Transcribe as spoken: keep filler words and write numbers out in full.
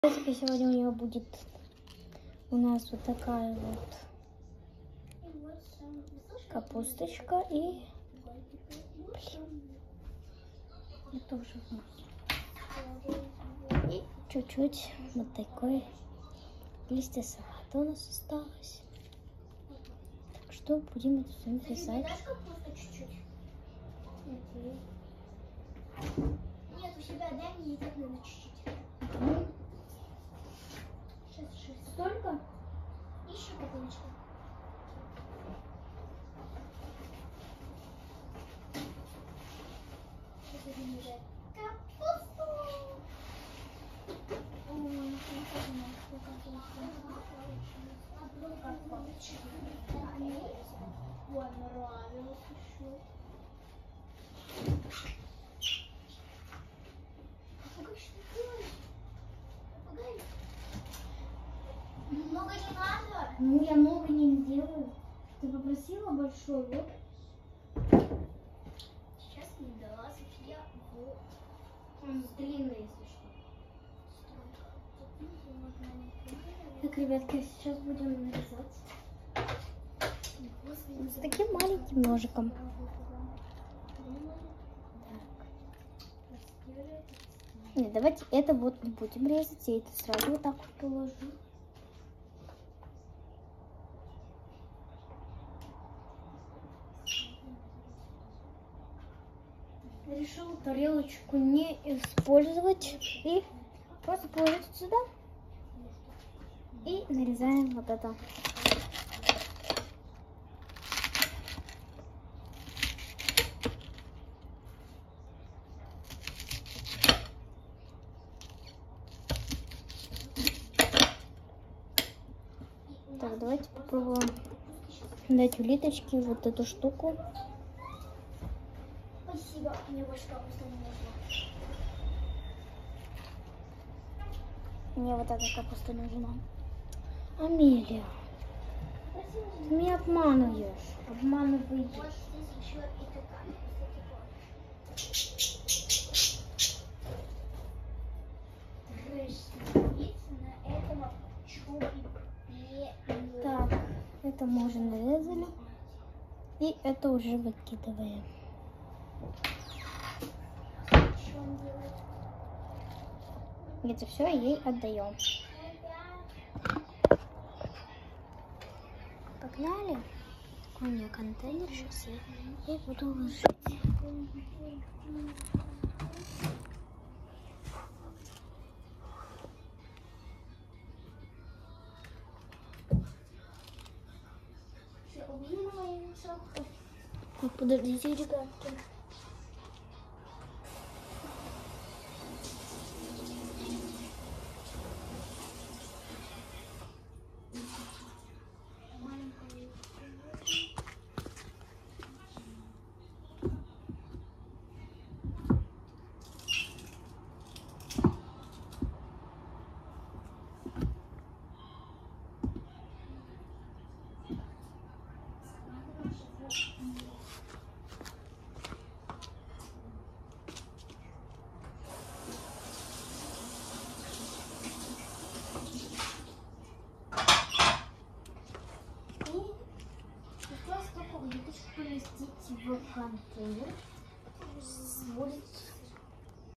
Сегодня у нее будет у нас вот такая вот капусточка и это уже и чуть-чуть вот такой листья салата у нас осталось. Так что будем это все писать. Нет, у себя дай мне и так надо чуть-чуть. Столько? Еще капелечку. Капусту! Ой, нравилось еще. Много не надо. Ну, я много не сделаю. Ты попросила большой, вот. Сейчас не дала, София. Вот. Он длинный, если что. Так, ребятки, сейчас будем нарезать. С таким маленьким ножиком. Нет, давайте это вот не будем резать. Я это сразу вот так вот положу. Решила тарелочку не использовать и просто положить сюда и нарезаем вот это. Так, давайте попробуем дать улиточке вот эту штуку. Спасибо, мне больше капуста не нужна. Мне вот эта капуста нужна. Амелия, ты меня обманываешь. Обманываешь. Вот здесь еще и такая. На этом чубе. Так, это мы уже нарезали. И это уже выкидываем. Это все ей отдаем. Погнали. Такой у меня контейнер. Сейчас я буду ложить. Так, подождите, ребятки. Поместить в контейнер. Будет